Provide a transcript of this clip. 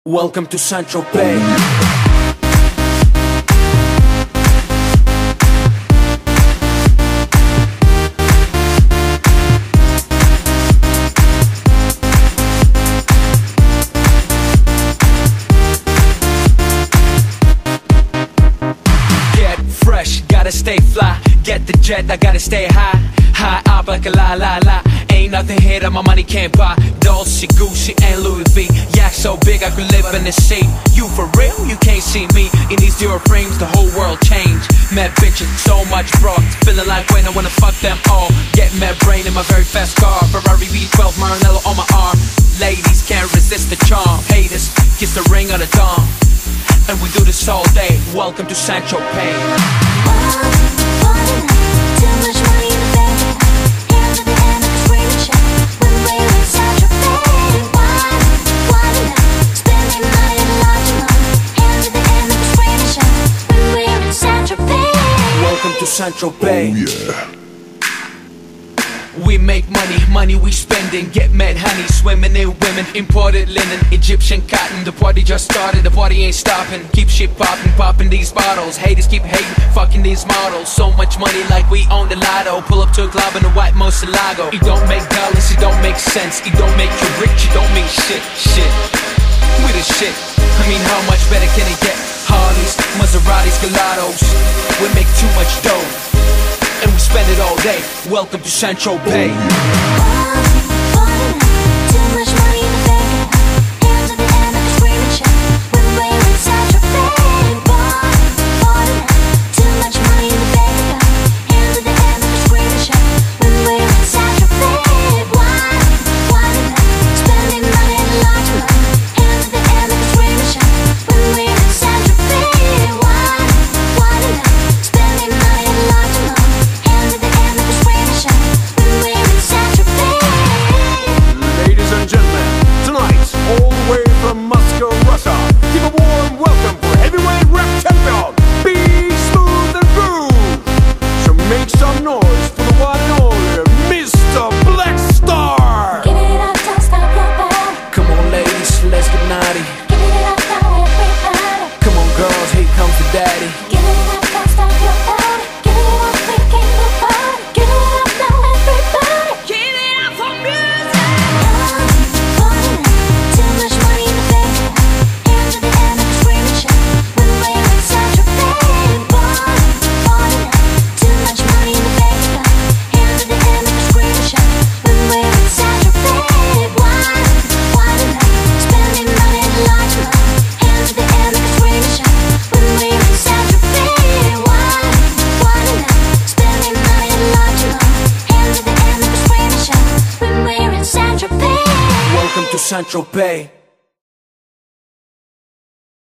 Welcome to Saint-Tropez. Get fresh, gotta stay fly. Get the jet, I gotta stay high. High up like a la la la. Ain't nothing here that my money can't buy. Dolce, Gucci, and Louis V. Yak so big I could live in the sea. You for real? You can't see me. In these zero frames, the whole world changed. Mad bitches, so much broad. Feeling like when I wanna fuck them all. Get mad brain in my very fast car. Ferrari V12, Maranello on my arm. Ladies can't resist the charm. Haters, kiss the ring of the dawn. And we do this all day. Welcome to Saint-Tropez. Too much money in the bank. Hands at the end, like a screaming shout. When we're in Saint-Tropez. Why not? Spending money in a large amount. Hands at the end, like a screaming shout. When we're in Saint-Tropez. Welcome to Saint-Tropez. Oh yeah. We make money, money we spending. Get mad honey, swimming in women. Imported linen, Egyptian cotton. The party just started, the party ain't stopping. Keep shit popping, popping these bottles. Haters keep hating, fucking these models. So much money like we own the lotto. Pull up to a club in a white Murcielago. It don't make dollars, it don't make sense. It don't make you rich, it don't mean shit, shit. We the shit, I mean how much better can it get? Harleys, Maseratis, Gelatos. We make too much dough and we spend it all day. Welcome to Saint-Tropez. Too much money in the bank. Hands at the end, like a screaming shout. When we're in Saint-Tropez. Too much money in the bank. Hands at the end, like a screaming shout. When we're in Saint-Tropez. Why not? Spending money in a large amount. Hands at the end, like a screaming shout. When we're in Saint-Tropez. Why not? Spending money in a large amount. Hands at the end, like a screaming shout. When we're in Saint-Tropez. Ladies and gentlemen, tonight, all the way from Moscow, Russia, give a warm welcome for heavyweight rap champion, Be Smooth and Groove. So make some noise for the one and only Mr. Black Star. Give it up, don't stop your body. Come on ladies, let's get naughty. Give it up now, everybody. Come on girls, here comes the daddy. Give it up, don't stop your body. Give it up, we can't nobody. Give it up now, everybody. Give it up for music. Too much money in the bank. Hands at the end, like a screaming shout. When we're in Saint-Tropez. Too much money in the bank. Hands at the end, like a screaming shout. When we're in Saint-Tropez. Why not? Spending money in a large amount. Hands at the end, like a screaming shout. When we're in Saint-Tropez. Why not? Spending money in a large amount. Hands at the end, like a screaming shout. When we're in Saint-Tropez. Welcome to Saint-Tropez.